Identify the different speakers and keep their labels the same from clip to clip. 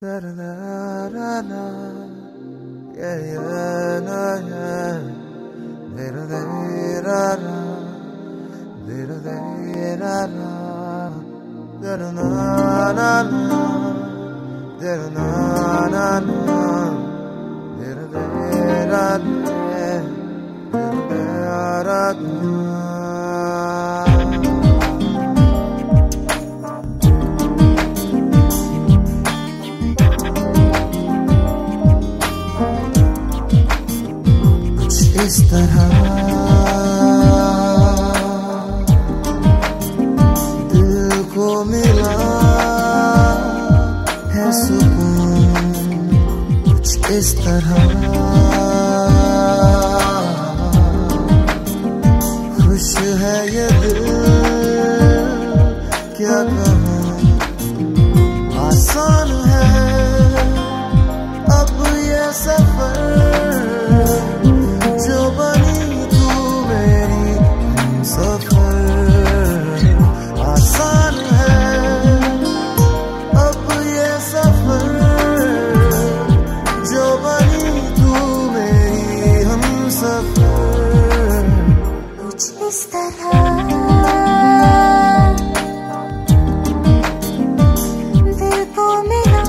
Speaker 1: Da da da da da, yeah yeah da yeah, da da da da da, da da da da da, da da da da da, da da da da da, da da da da da, da da da. इस तरह दिल को मिला है सुकून, कुछ इस तरह खुश है ये दिल, क्या कहूँ आसान है अब ये सफर, जो बनी तू मेरी सफर, आसान है अब ये सफर, जो बनी तू मेरी हम सफर,
Speaker 2: कुछ इस तरह दिल को मिला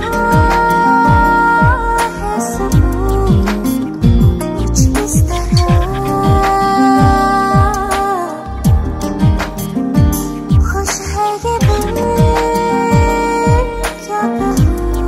Speaker 2: है सुकून, कुछ इस तरह खुश है ये दिल, क्या कहूँ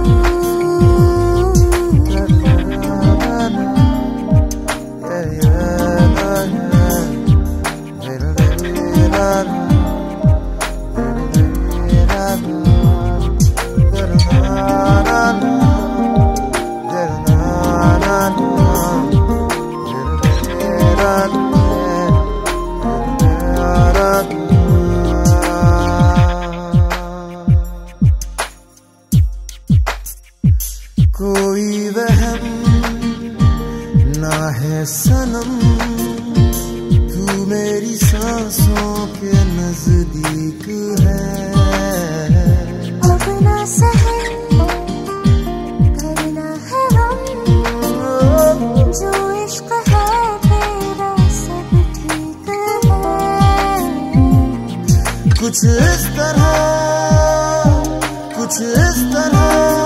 Speaker 1: कोई वहम ना है सनम, तू मेरी सांसों के नजदीक है,
Speaker 2: अब ना सहे करना है हम, जो इश्क है तेरा सब ठीक है,
Speaker 1: कुछ इस तरह कुछ इस तरह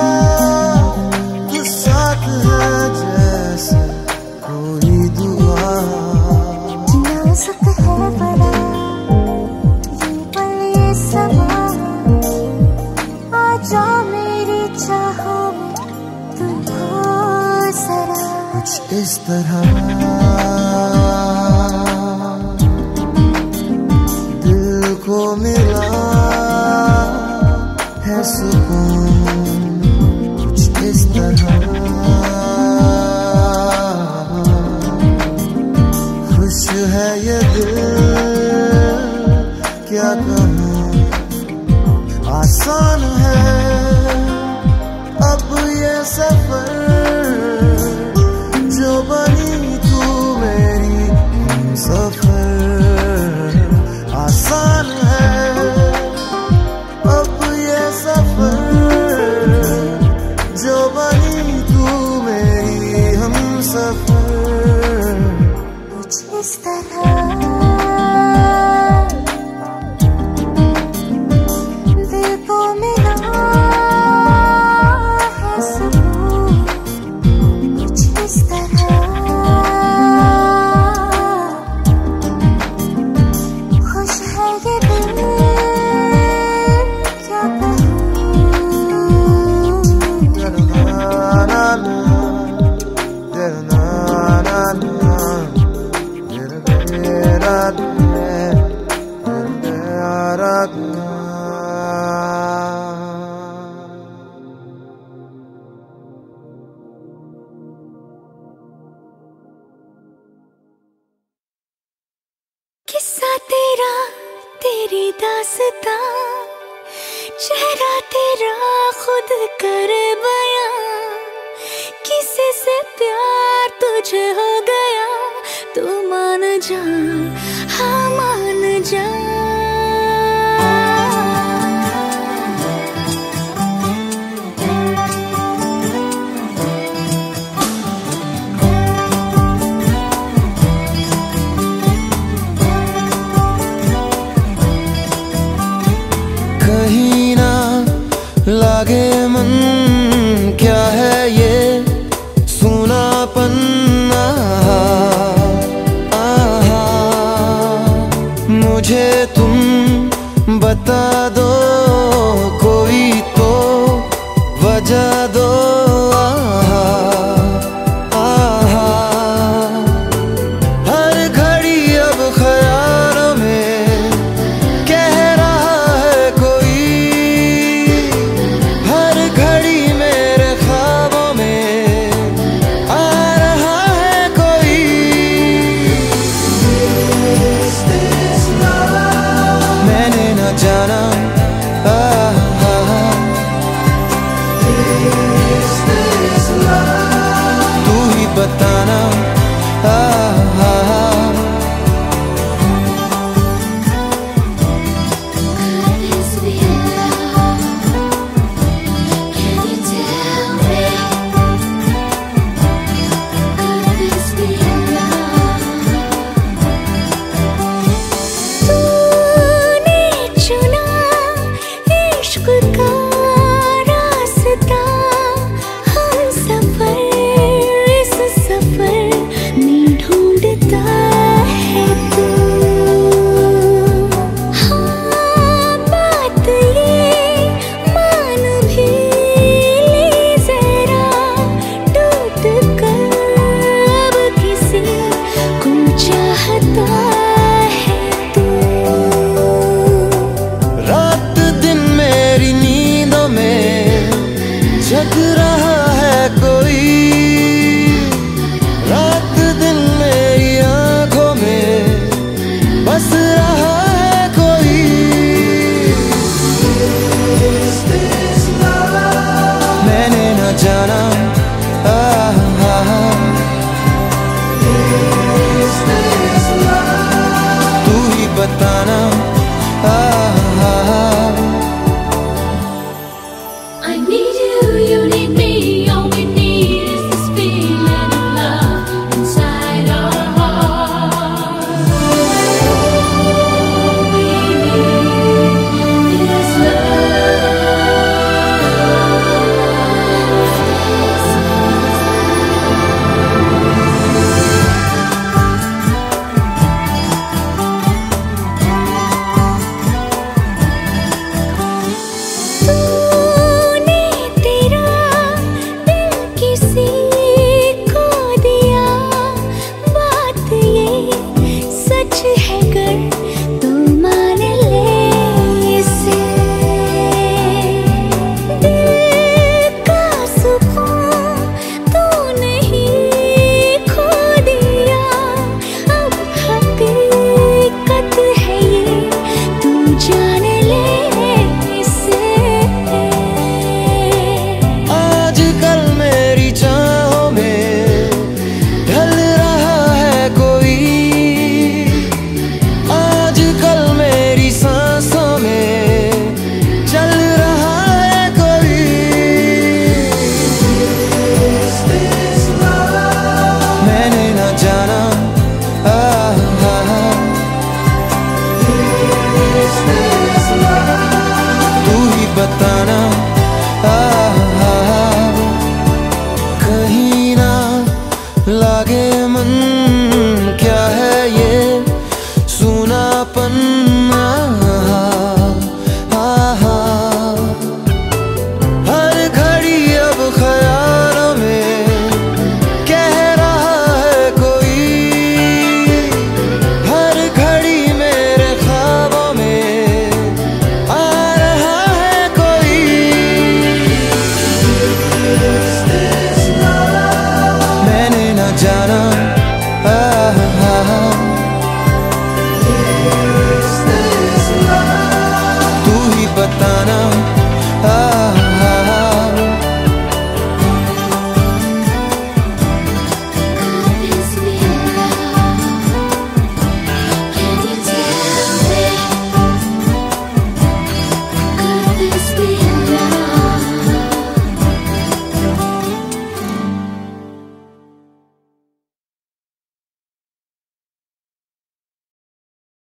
Speaker 1: कुछ साथ है जैसे कोई दुआ,
Speaker 2: नाजुक है बड़ा ये पल ये समा, आ जा मेरी चाहों में तुम हो जरा,
Speaker 1: कुछ इस तरह दिल को मिला है सुकून, कुछ इस तरह खुश है ये दिल, क्या कहूँ आसान है अब ये सफर, जो बनी तू मेरी हम सफर, आसान है अब ये सफर, जो बनी तू मेरी हम सफर,
Speaker 2: कुछ इस तरह दिल को मिला है सुकून, कुछ इस तरह खुश है ये दिल, क्या कहूँ
Speaker 3: किस्सा तेरा तेरी दास्तां, चेहरा तेरा खुद कर बयां, किसी से प्यार तुझे हो गया तो मान जा, हाँ मान जा।
Speaker 1: बजा दो आहा, आहा। हर घड़ी अब ख्यालों में कह रहा है कोई, हर घड़ी मेरे ख्वाबों में आ रहा है कोई। मैंने न जाना तू ही बताना जग रहा है कोई, रात दिन मेरी आंखों में बस रहा है कोई। मैंने न जाना